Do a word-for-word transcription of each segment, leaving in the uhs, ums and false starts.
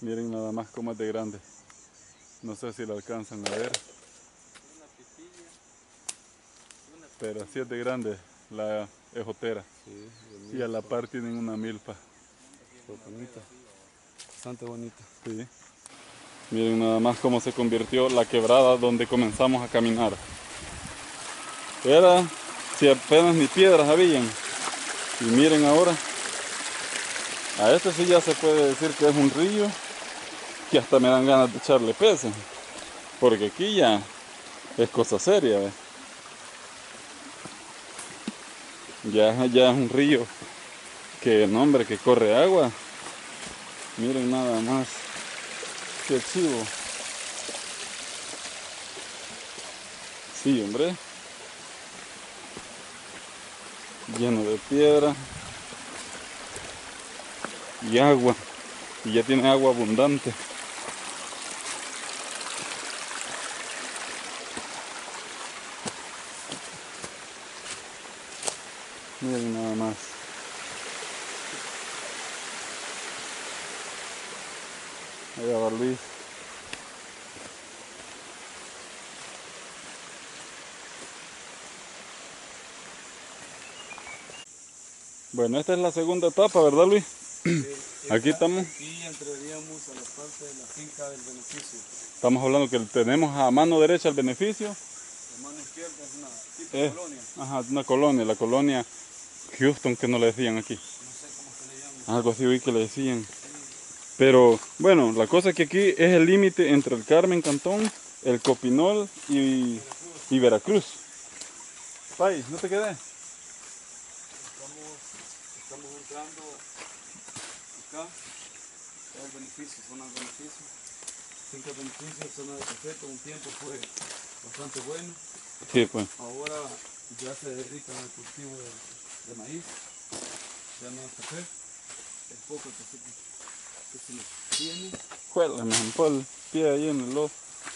Miren nada más cómo es de grande. No sé si lo alcanzan a ver. Una pitilla, una Pero así es de grande la ejotera. Sí, Y a la par tienen una milpa. bonita. Bastante bonita. Sí. Miren nada más cómo se convirtió la quebrada donde comenzamos a caminar. Era, si apenas ni piedras habían. Y miren ahora, a este sí ya se puede decir que es un río, que hasta me dan ganas de echarle peces. Porque aquí ya es cosa seria, ¿ves? Ya, ya es un río que, no hombre, que corre agua. Miren nada más, qué chivo. Sí, hombre. Lleno de piedra y agua. Y ya tiene agua abundante. Miren nada más. Allá va Luis. Bueno, esta es la segunda etapa, ¿verdad, Luis? Sí, Aquí estamos. Aquí entraríamos a la parte de la finca del beneficio. Estamos hablando que tenemos a mano derecha el beneficio. La mano izquierda es una tipo Eh, colonia. ajá, una colonia, la colonia Houston, que no le decían aquí. No sé cómo se le llama. Algo así oí que le decían. Pero bueno, la cosa es que aquí es el límite entre el Carmen Cantón, el Copinol y, y Veracruz. Pai, no te quedes. Estamos, estamos entrando acá. Es el beneficio, zona del beneficio. Finca del beneficio, zona de café, por un tiempo fue bastante bueno. Sí, pues. Ahora ya se dedican al cultivo de, de maíz, ya no es café, es poco el café que, que se les tiene. Juela, me zampó el pie ahí en el lodo.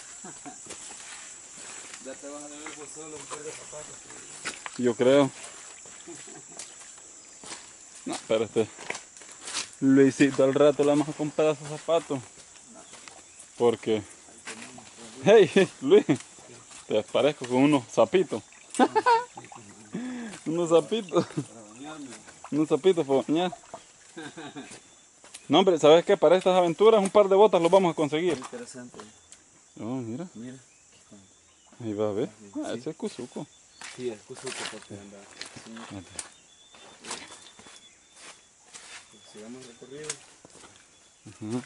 Ya te vas a deber por solo un par de zapatos. Yo creo. No, pero este Luisito al rato le vamos a comprar esos zapatos. Porque, hey, hey, Luis, te parezco con unos zapitos. Unos zapitos. Para bañarme. Unos zapitos para bañar. No, hombre, ¿sabes qué? Para estas aventuras un par de botas los vamos a conseguir. Muy interesante. Oh, mira. Mira. Ahí va a ver. Ah, ese es Cuzuco. Sí, es justo porque anda. Sí. Pues sigamos el recorrido. Uh-huh.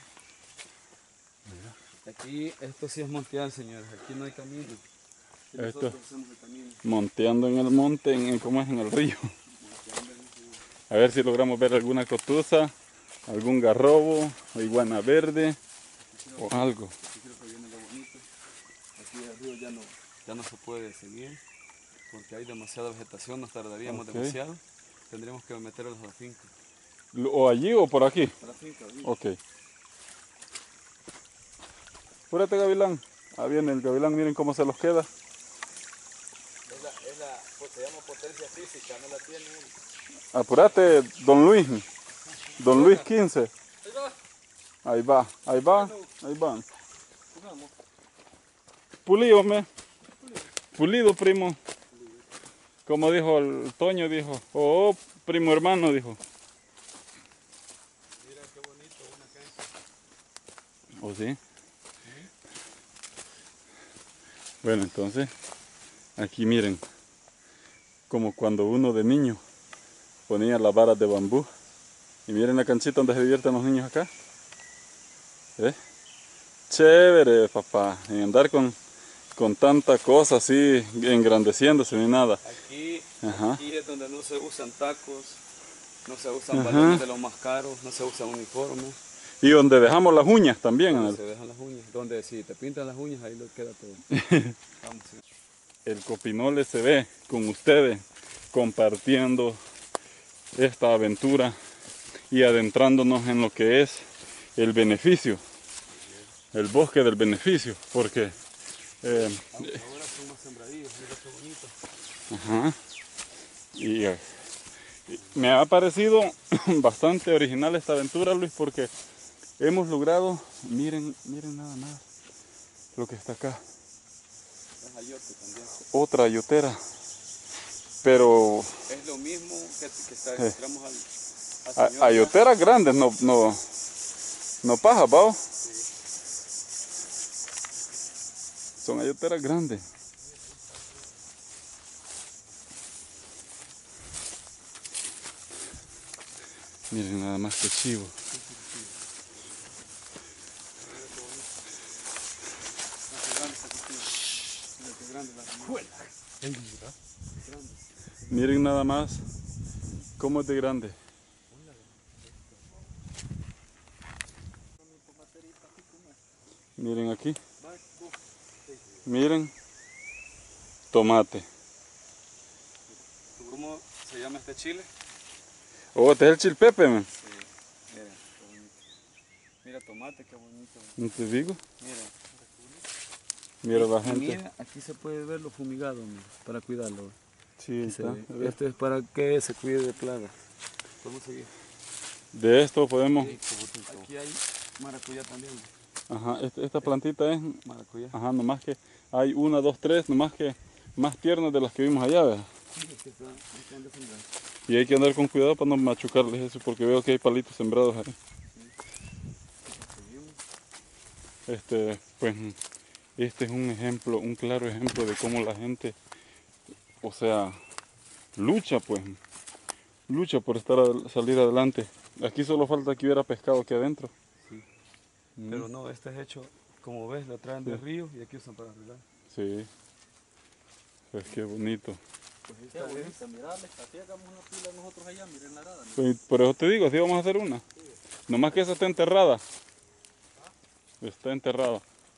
Aquí, esto sí es montear, señores. Aquí no hay camino. Aquí Esto. nosotros hacemos el camino. Monteando en el monte, en, ¿cómo es? En el río. A ver si logramos ver alguna cotuza, algún garrobo, o iguana verde o algo. Aquí creo que viene lo bonito. Aquí el río ya no, ya no se puede seguir porque hay demasiada vegetación, nos tardaríamos Okay. demasiado. Tendríamos que meterlos a la finca. ¿O allí o por aquí? A la finca, ¿sí? Ok. Apúrate, gavilán. Ah, viene el gavilán, miren cómo se los queda. Es la, es la, pues se llama potencia física, no la tiene él. Apúrate, don Luis. Don Luis quince. Ahí va. Ahí va, ahí va, ahí va. Jugamos. Pulido, me. Pulido, primo. Como dijo el Toño, dijo. Oh, primo hermano, dijo. Mira qué bonito, una cancha. ¿O sí? Bueno, entonces, aquí miren, como cuando uno de niño ponía las varas de bambú. Y miren la canchita donde se divierten los niños acá. ¿Eh? Chévere, papá, en andar con, con tanta cosa así, engrandeciéndose ni nada. Aquí, Ajá. aquí es donde no se usan tacos, no se usan Ajá. balones de los más caros, no se usan uniformes. Y donde dejamos las uñas también. Donde El, se dejan las uñas, donde si te pintan las uñas ahí lo queda todo. Vamos. el Copinole se ve con ustedes compartiendo esta aventura y adentrándonos en lo que es el beneficio, el bosque del beneficio, porque eh, Ahora son más sembradillos, mira qué bonito. ajá, y eh, me ha parecido bastante original esta aventura, Luis, porque hemos logrado, miren, miren nada más lo que está acá. Es ayote también. Otra ayotera, pero Es lo mismo que, que está, eh, encontramos al, al a- señor. ayoteras grandes, no, no, no paja, ¿va? Sí. Son ayoteras grandes. Miren nada más que chivo. Miren nada más cómo es de grande. Miren aquí. Miren. Tomate. ¿Cómo se llama este chile? Oh, este es el chilpepe, man. Sí, mira, qué bonito. Mira, tomate, qué bonito. ¿No te digo? Mira. Mira la Y gente. mira, aquí se puede ver lo fumigado, mira, para cuidarlo. Sí, Aquí se está. ve. Esto es para que se cuide de plagas. Podemos seguir. De esto podemos. Sí, aquí hay maracuyá también. Ajá, este- esta plantita es. Maracuyá. Ajá, nomás que hay una, dos, tres, nomás que más tiernas de las que vimos allá, ¿verdad? Sí, es que está, están de sembrar. Y hay que andar con cuidado para no machucarles eso, porque veo que hay palitos sembrados ahí. Este, pues, este es un ejemplo, un claro ejemplo de cómo la gente, o sea, lucha, pues, lucha por estar ad- salir adelante. Aquí solo falta que hubiera pescado aquí adentro. Sí. Mm. Pero no, este es hecho, como ves, lo traen del Sí. río y aquí usan para arreglar. Sí, pues qué bonito. Pues Qué esta es. bonita, mirarles, así hagamos una pila nosotros allá, miren la arada. ¿No? Pues, por eso te digo, así vamos a hacer una. Nomás que esa está enterrada. Está enterrada.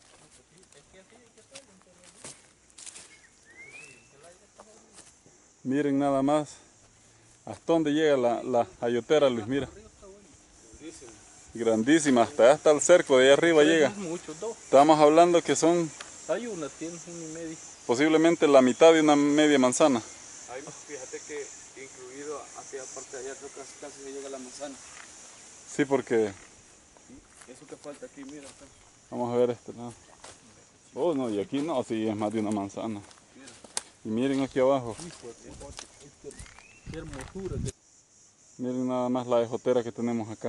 Miren nada más hasta dónde llega la, la ayotera, Luis, mira. Grandísima, hasta allá hasta el cerco, de allá arriba llega. Muchos, dos. Estamos hablando que son Hay una, tiene un y medio. posiblemente la mitad de una media manzana. Ahí, fíjate que incluido hacia la parte de allá, creo que casi, casi se llega a la manzana. Sí, porque Eso que falta aquí, mira acá. vamos a ver este lado. Oh, no, y aquí no, sí, es más de una manzana. Y miren aquí abajo, Qué hermosura. miren nada más la ejotera que tenemos acá.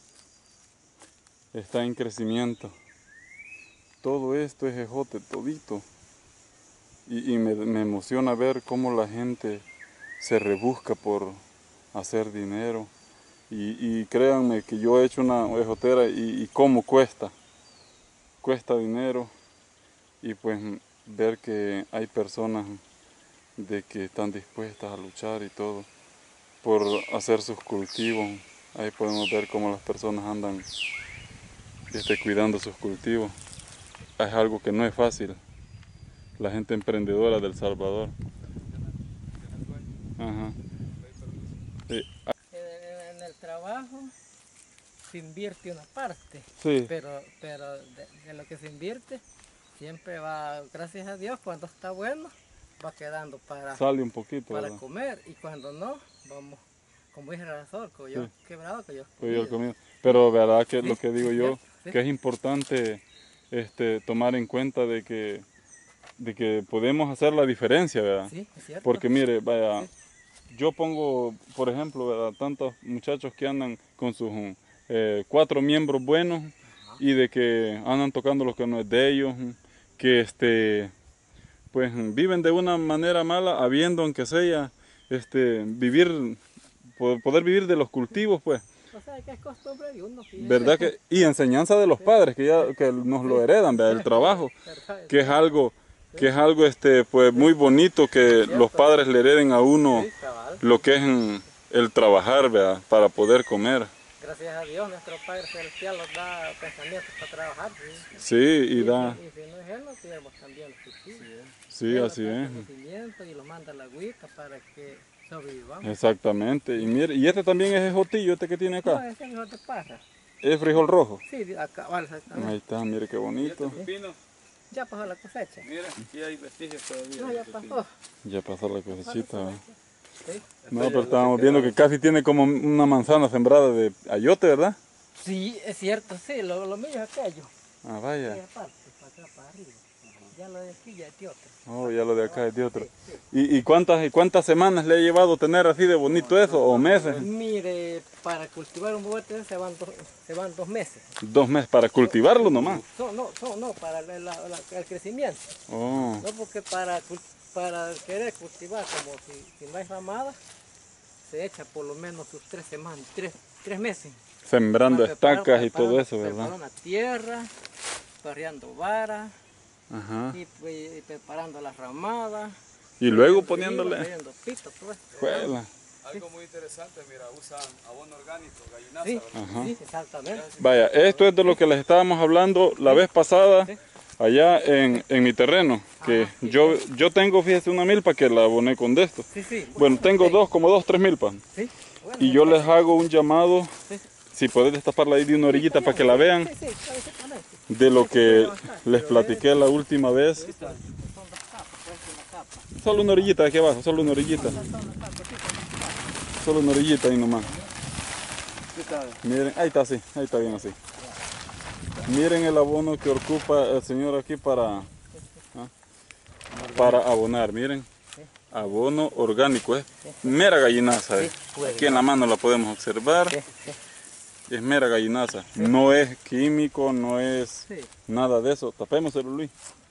Está en crecimiento. Todo esto es ejote, todito. Y, y me, me emociona ver cómo la gente se rebusca por hacer dinero. Y, y créanme que yo he hecho una ejotera y, y cómo cuesta. Cuesta dinero. Y pues ver que hay personas de que están dispuestas a luchar y todo por hacer sus cultivos. Ahí podemos ver cómo las personas andan este, cuidando sus cultivos. Es algo que no es fácil. La gente emprendedora del Salvador. Ajá. Sí. En, en el trabajo se invierte una parte, Sí. pero, pero de, de lo que se invierte siempre va, gracias a Dios, cuando está bueno, va quedando para, Sale un poquito, para ¿verdad? comer, y cuando no, vamos, como dice el razón, que yo Sí. quebrado, que yo Pues yo comido. comí. Pero verdad que Sí, lo que digo es yo, cierto, sí. que es importante este, tomar en cuenta de que, de que podemos hacer la diferencia, ¿verdad? Sí, es cierto. Porque mire, vaya, Sí. yo pongo, por ejemplo, ¿verdad? Tantos muchachos que andan con sus eh, cuatro miembros buenos y de que andan tocando lo que no es de ellos, que este, pues viven de una manera mala, habiendo aunque sea este, vivir, po- poder vivir de los cultivos, pues. O sea, que es costumbre de uno. fíjese. ¿Verdad que? Y enseñanza de los padres que ya que nos lo heredan, ¿verdad? El trabajo, ¿Verdad? que es algo, que es algo este, pues muy bonito que los padres le hereden a uno Sí, cabal. lo que es mm, el trabajar, ¿verdad? Para poder comer. Gracias a Dios, nuestro Padre Celestial nos da pensamientos para trabajar. ¿sí? Sí, y da, Y si no es Él, no tenemos también los cultivos. sí, Él nos así da es. conocimiento y los manda a la huica para que sobrevivamos. Exactamente. Y mire, y este también es ejotillo, este que tiene No, acá. ese hijo de parra. Es frijol rojo. Sí, de acá, vale, exactamente. Ahí está, mire qué Y este bonito. pepino, Ya pasó la cosecha. mira, aquí hay vestigios todavía. No, de ya pepino. pasó. Ya pasó la cosechita, ¿verdad? Sí. No, pero estábamos viendo que casi tiene como una manzana sembrada de ayote, ¿verdad? Sí, es cierto, sí, lo, lo mío es aquello. Ah, Y vaya. aparte, para acá, para arriba. Ya lo de aquí ya es de otro. Oh, ya lo de acá es de otro. Sí, sí. ¿Y, y, cuántas, ¿Y cuántas semanas le ha llevado tener así de bonito eso? ¿O meses? Mire, para cultivar un bote se van, dos, se van dos meses. Dos meses para cultivarlo nomás. No, no, no, no para la- la- la- el crecimiento. Oh, No, porque para, cul- para querer cultivar, como si, si no hay ramada, se echa por lo menos sus tres semanas, tres, tres meses. sembrando Para preparar- estacas y todo preparando- eso, ¿verdad? Preparando la tierra, parreando varas Ajá. y, pues, y preparando las ramadas. Y luego trayendo poniéndole... hilo, trayendo pito, todo esto. Juela. Algo muy interesante, mira, usan abono orgánico, gallinaza, Sí, ¿verdad? Ajá. sí, exactamente. Vaya, esto es de lo que les estábamos hablando la vez pasada, Sí. allá en, en mi terreno, que Ajá, sí. yo, yo tengo, fíjese, una milpa que la aboné con de esto. Sí, sí. Bueno, tengo sí, dos, como dos, tres milpas. Sí, bueno, Y yo les hago un llamado, sí, si podés destaparla ahí de una orillita para que la vean, sí, sí, exactamente. de lo que les Pero platiqué la última vez. es- Son dos capas, pues una capa. Solo una orillita de aquí abajo, solo una orillita. Son dos capas, sí, son dos capas. Solo una orillita ahí nomás. ¿Qué tal? Miren, ahí está así, ahí está bien así. Miren el abono que ocupa el señor aquí para, ¿ah? para abonar, miren. Abono orgánico, es mera gallinaza. eh. Aquí en la mano la podemos observar. Sí, sí. Es mera gallinaza. No es químico, no es Sí. nada de eso. Tapémoselo, Luis.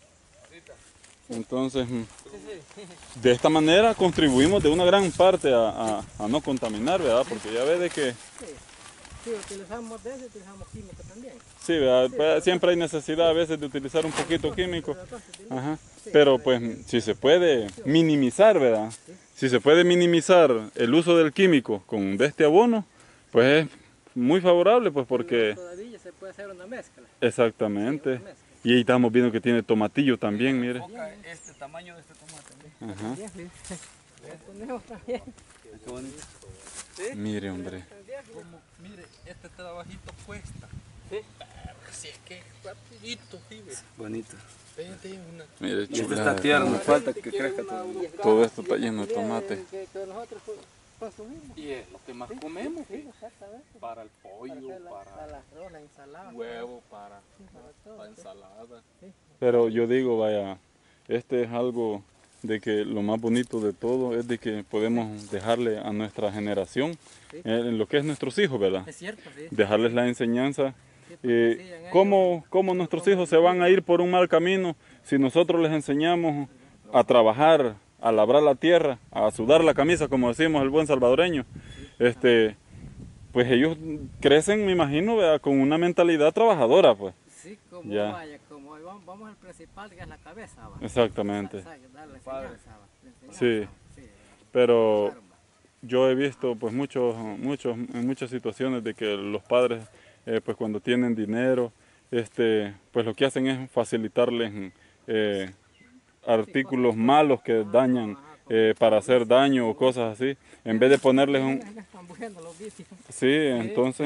Entonces, mm, Sí, sí. de esta manera contribuimos de una gran parte a, a- a no contaminar, ¿verdad? Porque ya ve de que, Sí, sí, utilizamos de eso, utilizamos químico también. sí, ¿verdad? Pues, siempre hay necesidad a veces de utilizar un poquito químico. Ajá. Pero pues si se puede minimizar, ¿verdad? Si se puede minimizar el uso del químico con de este abono, pues es muy favorable, pues porque Todavía se puede hacer una mezcla. exactamente. Y ahí estamos viendo que tiene tomatillo también, mire. Enfoca este tamaño de este tomate. ¿no? Ajá. Bien, bien. Le ponemos también. Qué bonito. Mire, hombre. Como, mire, este trabajito cuesta. Sí. Pero si es que es rapidito, sí, ve. Bonito. Vente, una. Mire, Este está chulada. tierno, falta que crezca todavía. Todo esto está lleno de tomate. Que, que nosotros consumimos. Y es lo que más comemos, Sí, exactamente. para el pollo, Para, hacer la- para para la arroz, la ensalada. huevo, para Sí, para todo, la sí. ensalada. Pero yo digo, vaya, este es algo de que lo más bonito de todo es de que podemos dejarle a nuestra generación, Sí. eh, en lo que es nuestros hijos, ¿verdad? Es cierto, sí. Dejarles la enseñanza. Sí, Eh, porque sí, en ellos- ¿cómo, cómo nuestros hijos se van a ir por un mal camino si nosotros les enseñamos a trabajar, a labrar la tierra, a sudar la camisa, como decimos el buen salvadoreño? Este, pues ellos crecen, me imagino, ¿verdad? Con una mentalidad trabajadora, pues. Sí, como Ya. vaya, como ahí vamos, vamos al principal que es la cabeza, va. Exactamente. Sa- sa- darle Padre. enseñanza, va. La enseñanza, Sí. va. Sí, Pero claro, va. yo he visto pues muchos, muchos, en muchas situaciones de que los padres eh, pues cuando tienen dinero, este, pues lo que hacen es facilitarles eh, artículos malos que dañan eh, para hacer daño o cosas así, en vez de ponerles un, Ya están bueno los vicios. sí, entonces,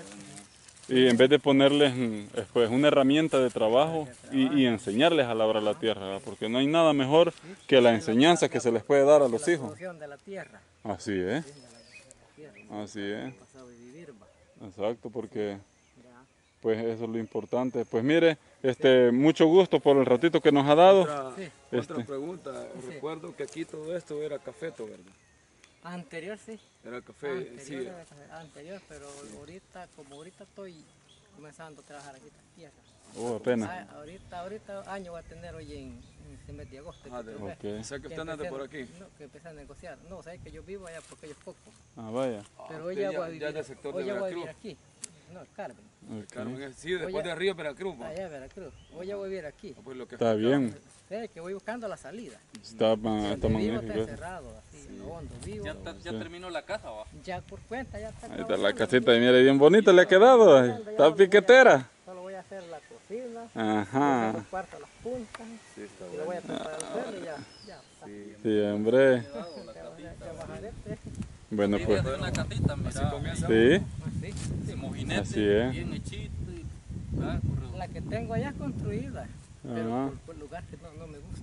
y en vez de ponerles mm, pues una herramienta de trabajo y, y enseñarles a labrar la tierra, ¿verdad? Porque no hay nada mejor que la enseñanza que se les puede dar a los La hijos. solución de la tierra. Así es, Sí, de la, de la tierra. así es, Pasado y vivir, va. exacto, porque Ya. pues eso es lo importante. Pues mire, este, mucho gusto por el ratito que nos ha dado. Otra, Sí. otra Este. pregunta. Recuerdo que aquí todo esto era cafeto, ¿verdad? Anterior sí. Era café, Anterior, sí. era café- anterior, pero ahorita, como ahorita estoy comenzando a trabajar aquí en tierra. Oh, apenas. Ah, ahorita, ahorita año va a tener hoy en, en este mes de agosto. Ah, que de- otro mes. Ok. O sea que Que usted anda empecé a- por aquí. No, que empecé a negociar. No, sabes que yo vivo allá porque ellos poco. Ah, vaya. Pero hoy usted ya, ya- voy a ya vivir, del sector hoy de ya voy a Veracruz. vivir aquí. No, Carmen. Ok. Carmen, es- sí, después Oye. de Río Veracruz. va. Allá en Veracruz. Hoy ya voy a vivir aquí. Ah, pues lo que Está bien. Sé que voy buscando la salida. Está, ah, Donde está vivo magnífico está eso. encerrado, así, en lo hondo vivo. Ya, está- ya Sí. terminó la casa, va. Ya por cuenta, ya está Ahí está la trabajando. casita y mire bien bonita le ha quedado. ahí. Está piquetera. Solo voy a hacer la cocina, Ajá. los cuartos, las puntas, y lo voy a preparar el suelo y ya, ya. está. Sí, hombre. Trabajaré, sí. Bueno, pues. de una catita, mira, Así comienza. Sí. Así, sí. de mojinete, Así es. bien hechito. Y, ah, correcto. La que tengo allá es construida, pero Ajá. por, por lugar que no, no me gusta.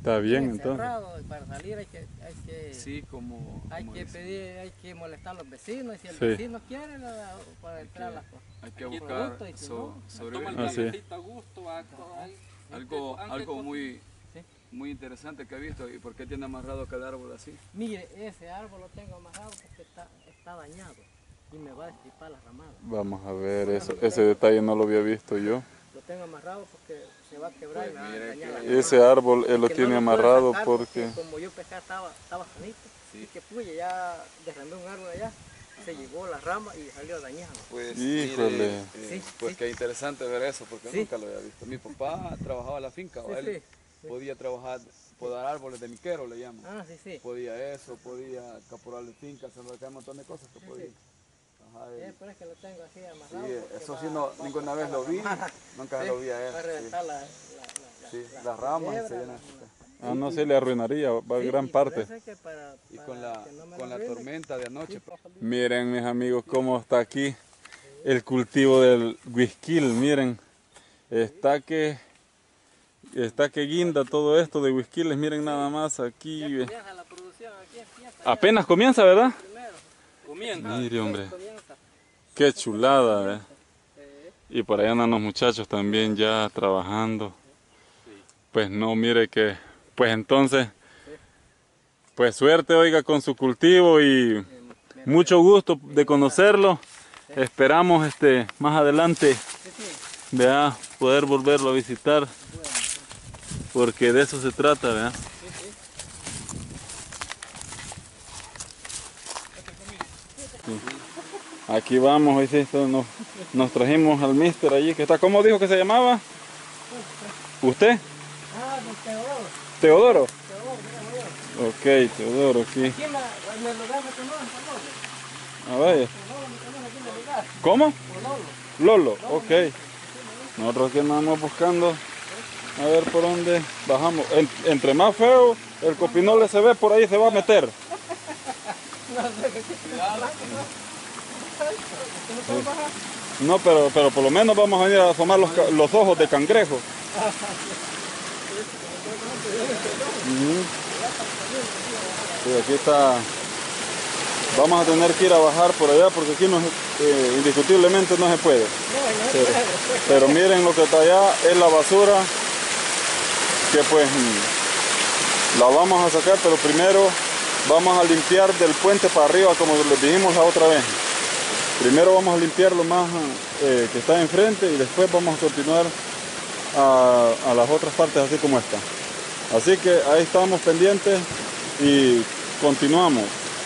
Está bien, bien entonces. cerrado, y para salir hay que, hay que, Sí, como... hay como que dice. pedir, hay que molestar a los vecinos, y si el Sí. vecino quiere, la- para entrar a las cosas. Hay que Aquí buscar producto, y si so- no, sobrevivir. Toma el Ah, sí. cafecito a gusto, va a co- Algo, antes- algo antes- muy, Sí. muy interesante que he visto. ¿Y por qué tiene amarrado cada árbol así? Mire, ese árbol lo tengo amarrado porque está, está dañado y me va a destripar las ramadas. Vamos a ver, eso, ese detalle no lo había visto yo. Lo tengo amarrado porque se va a quebrar y me va a mire dañar las que- ramadas. Ese árbol él lo Que no tiene puedo amarrado sacar porque... como yo pescaba estaba, estaba sanito, Sí. y que puye, ya derramé un árbol allá, se llevó la rama y salió dañado. Pues, Híjole. mire, eh, Sí, pues sí. qué interesante ver eso, porque Sí. nunca lo había visto. Mi papá trabajaba en la finca, o Sí, él sí, sí. podía trabajar, podar árboles de miquero, le llaman. Ah, sí, sí. Podía eso, podía caporarle fincas, hacer un montón de cosas que Sí, podía. sí. Ajá, Eh, él- pero es que lo tengo así sí, amarrado. porque eso va- sí, no, va a ninguna cortar vez lo la vi, ramada. nunca Sí, lo vi a va a él. Sí, reventar la, la, la, sí, la- las ramas piedra, se la- llenan. Ah, no, se le arruinaría, va Sí, gran y por parte. eso es que para- Y para con la, que no me con lo la arruine, tormenta de anoche, sí, pues, Miren, mis amigos, cómo está aquí el cultivo del huisquil. Miren, está que está que guinda todo esto de huisquiles. Miren nada más aquí. ya ve. comienza la producción, aquí empieza. ya Apenas comienza, ¿verdad? primero. Comienza. Mire, hombre, Sí, comienza. qué chulada, ¿eh? Eh, Y por allá andan los muchachos también ya trabajando. Pues no, mire que, pues entonces, pues suerte, oiga, con su cultivo y me- mucho gusto de conocerlo. Esperamos este más adelante, sí, sí, vea, poder volverlo a visitar, porque de eso se trata, vea. sí, sí. Aquí vamos, hoy sí, esto nos, nos trajimos al mister allí, que está, ¿cómo dijo que se llamaba? ¿Usted? Ah, don Teodoro, ¿Teodoro? Teodoro, mira, yo. Ok, Teodoro, aquí. Aquí en, la, en el lugar me conocen, Pololo. A ver, Pololo me conoce aquí en el lugar. ¿cómo? Pololo. Lolo, ok. Nosotros aquí andamos buscando a ver por dónde bajamos. En- entre más feo el copinole se ve, por ahí se va a meter. No, pero, pero por lo menos vamos a venir a asomar los, ca- los ojos de cangrejo. Ujú. Sí, aquí está. Vamos a tener que ir a bajar por allá porque aquí no, se- eh, indiscutiblemente no se puede. Pero, pero miren lo que está allá, es la basura que pues mm, la vamos a sacar, pero primero vamos a limpiar del puente para arriba como les dijimos la otra vez. Primero vamos a limpiar lo más eh, que está enfrente y después vamos a continuar a, a las otras partes así como esta. Así que ahí estamos pendientes y continuamos.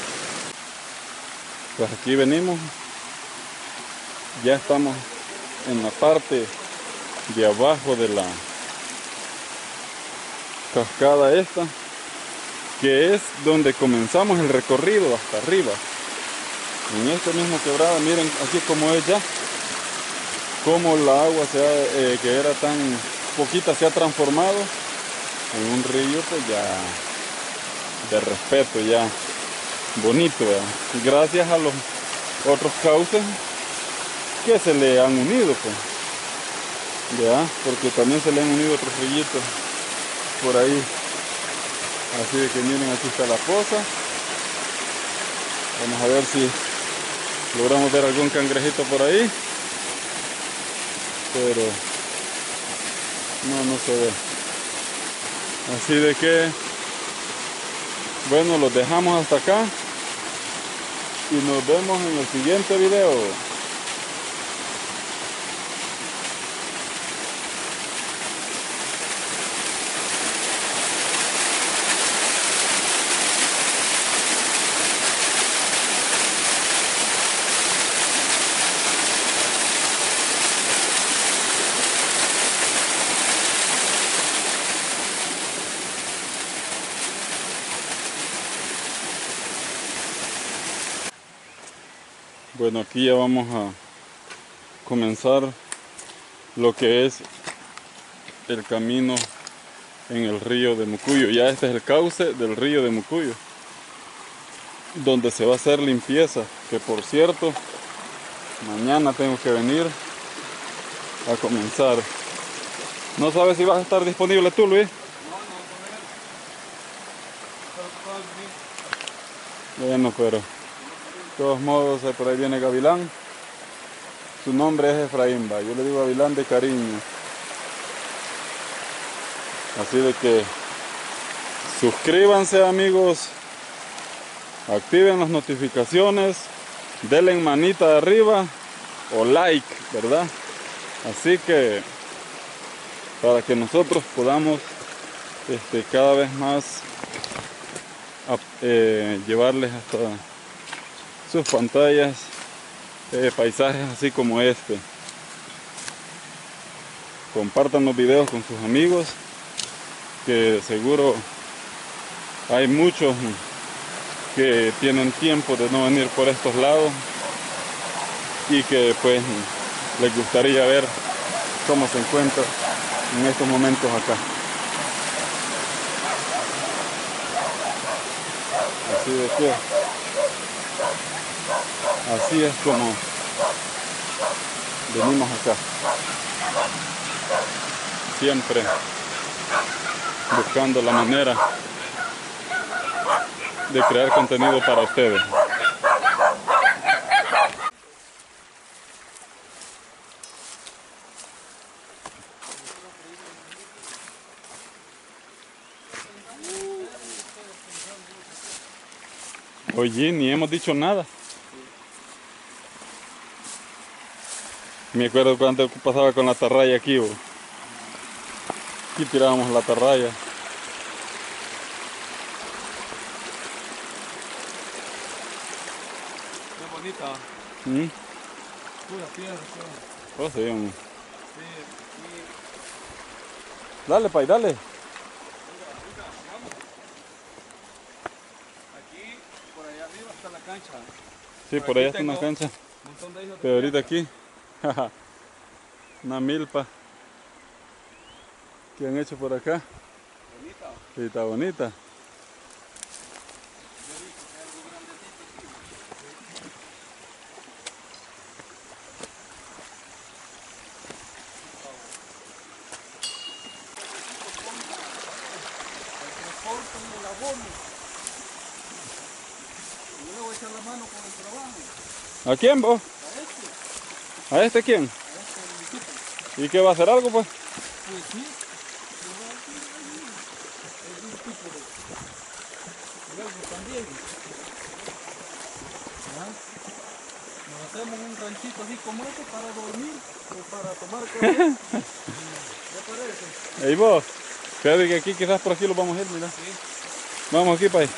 Pues aquí venimos, ya estamos en la parte de abajo de la cascada esta, que es donde comenzamos el recorrido hasta arriba. En esta misma quebrada, miren aquí como es ya, como la agua se ha, eh, que era tan poquita se ha transformado en un río pues ya de respeto, ya bonito, ¿verdad? Gracias a los otros cauces que se le han unido, pues, ¿verdad? Porque también se le han unido otros rillitos por ahí. Así de que miren, aquí está la poza. Vamos a ver si logramos ver algún cangrejito por ahí, pero no, no se ve. Así de que, bueno, los dejamos hasta acá y nos vemos en el siguiente video. Bueno, aquí ya vamos a comenzar lo que es el camino en el río de Mucuyo. Ya este es el cauce del río de Mucuyo, donde se va a hacer limpieza, que por cierto, mañana tengo que venir a comenzar. ¿No sabes si vas a estar disponible tú, Luis? Bueno, pero de todos modos, eh, por ahí viene Gavilán. Su nombre es Efraín, va. Yo le digo Gavilán de cariño. Así de que suscríbanse, amigos. Activen las notificaciones. Denle manita de arriba o like, ¿verdad? Así que para que nosotros podamos este, cada vez más a, eh, llevarles hasta sus pantallas eh, paisajes así como este. Compartan los videos con sus amigos, que seguro hay muchos que tienen tiempo de no venir por estos lados y que pues les gustaría ver cómo se encuentra en estos momentos acá. Así de que así es como venimos acá, siempre buscando la manera de crear contenido para ustedes. Oye, ni hemos dicho nada. Me acuerdo cuando pasaba con la atarraya aquí, bo. Aquí tirábamos la atarraya. Qué bonita. ¿Mm? Pura piedra. Pura. Oh, sí, hombre. Sí, aquí. Dale, pay, dale. Oiga, oiga, vamos. Aquí, por allá arriba está la cancha. Sí, Por por aquí allá está una tengo cancha. un montón de hijos de Pero ahorita piedra. aquí, jaja, una milpa que han hecho por acá. Bonita. Sí, está bonita. Yo vi que hay algo grandecito aquí. El transporte y el abono. Y yo le voy a echar la mano con el trabajo. ¿A quién vos? A este, ¿A este quién? a este municipio. ¿Y qué va a hacer algo pues? Pues sí, yo voy a decir, es un tipo de luego también. ¿Ah? Nos hacemos un ranchito así como este para dormir o para tomar café. ¿Qué parece? ¿Y vos? Fíjate que aquí quizás por aquí lo vamos a ir, mira. Sí. Vamos aquí, pay.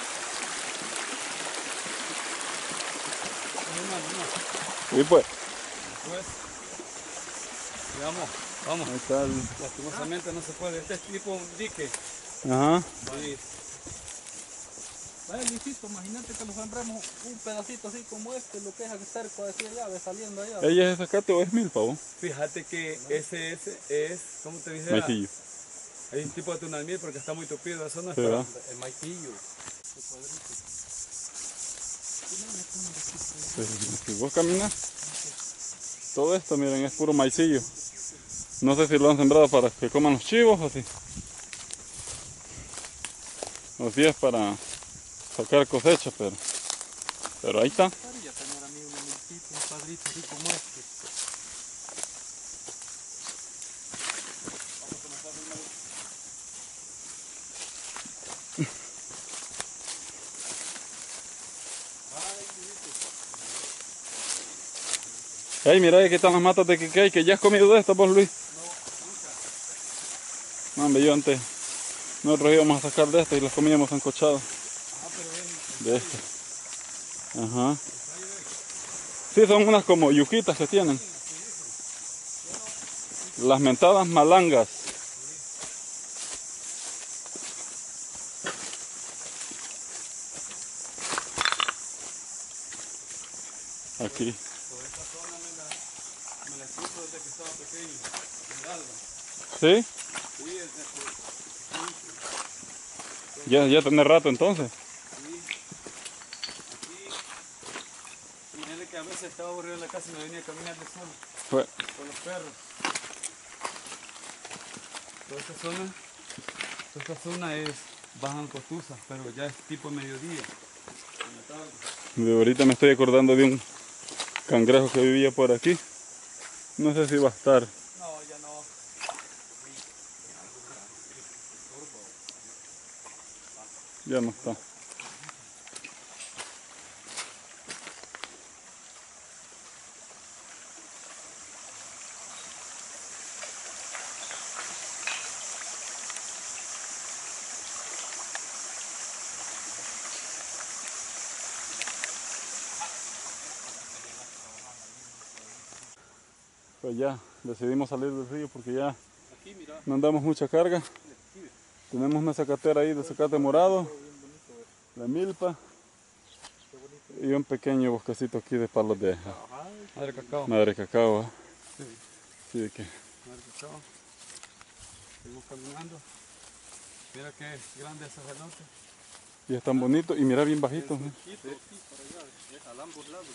No, no, no. Y pues, Pues, veamos, vamos. ahí está el... Lastimosamente no se puede. Este es tipo un dique. Ajá. Sí. Vaya, Luisito, imagínate que nos sembremos un pedacito así como este, lo que es el cerco así allá, de saliendo allá. ¿Ella es zacate o es milpa, vos? Fíjate que ese, ese es, ¿cómo te dijera? Maicillo. Hay un tipo de tunalmiel porque está muy tupido, eso no es Sí, para ¿verdad? el maitillo. Pues, si vos caminas, todo esto, miren, es puro maicillo. No sé si lo han sembrado para que coman los chivos o si, o si es para sacar cosecha, pero, pero ahí está. Ya tener a mí un milcito, un padrito así como este. Vamos a comenzar primero. Ay, Luisito. Ay, mira, aquí están las matas de Quiquey, que ya has comido de estas vos, Luis. No, hombre, yo antes, nosotros íbamos a sacar de estas y las comíamos sancochadas. Ah, pero es De estas. Ajá. Sí, son unas como yujitas que tienen. Las mentadas malangas. Aquí. toda esta zona me la, me la explico desde que estaba pequeño, en Alba. ¿Sí? Sí, desde que, Ya, ya tiene rato entonces. sí, aquí, mirele que a veces estaba aburrido en la casa y me venía a caminar de solo, Fue. con los perros. Toda esta zona, toda esta zona es bajan cotuzas, pero ya es tipo mediodía. En la De ahorita me estoy acordando de un cangrejo que vivía por aquí. No sé si va a estar. No, ya no. Ya no está. Pues ya decidimos salir del río porque ya Aquí, mira. no andamos mucha carga. Tenemos una zacatera ahí de zacate morado, la milpa y un pequeño bosquecito aquí de palos de Madre cacao. madre cacao. ¿eh? Sí, Sí, de que madre cacao. Seguimos caminando. Mira qué grande ese cenote. y están bonitos y mira bien bajitos. ¿eh? Aquí para allá, es al ambos lados.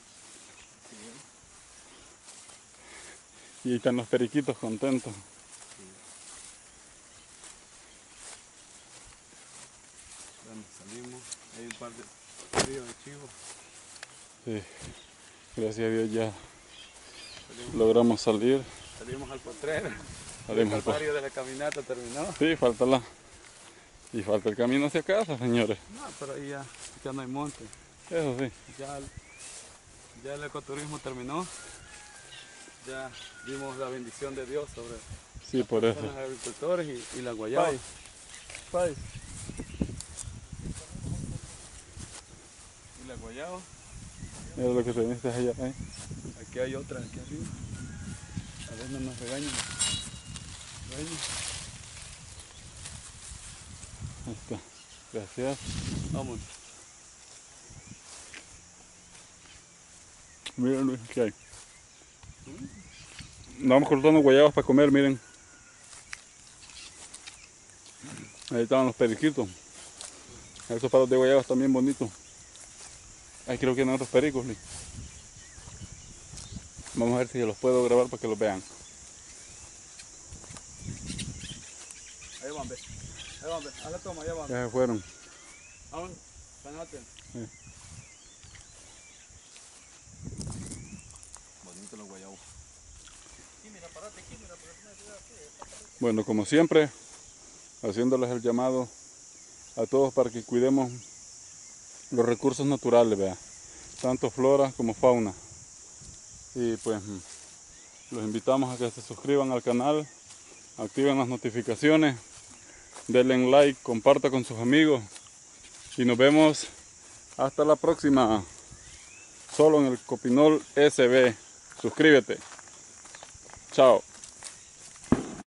Y ahí están los periquitos contentos. Bueno, salimos, hay un par de ríos de chivo. Sí. Gracias a Dios ya Salimos, logramos salir. salimos al potrero. Salimos El al po- calvario de la caminata terminó. Sí, falta la. Y falta el camino hacia casa, señores. No, pero ahí ya, ya no hay monte. Eso sí. Ya, ya el ecoturismo terminó. Ya dimos la bendición de Dios sobre Sí, por eso. los agricultores y, y la guayaba. Y la guayaba. Era lo que teniste allá. ¿eh? Aquí hay otra, aquí arriba. A ver, no nos regañen. Regañen. Ahí está. Gracias. Vamos. Miren Luis, ¿qué hay? Vamos cortando guayabas para comer, miren. Ahí estaban los periquitos. Esos palos de guayabas también bonitos. Ahí creo que hay otros pericos, Luis. Vamos a ver si los puedo grabar para que los vean. Ahí van, ve. Ahí van, ve. Haz la toma, allá van. Ya se fueron. Aún, panate. Sí. Bonito los guayabos. Bueno, como siempre, haciéndoles el llamado a todos para que cuidemos los recursos naturales, vea, tanto flora como fauna. Y pues los invitamos a que se suscriban al canal, activen las notificaciones, denle like, comparta con sus amigos y nos vemos hasta la próxima, solo en el Copinol S B. Suscríbete. Chao.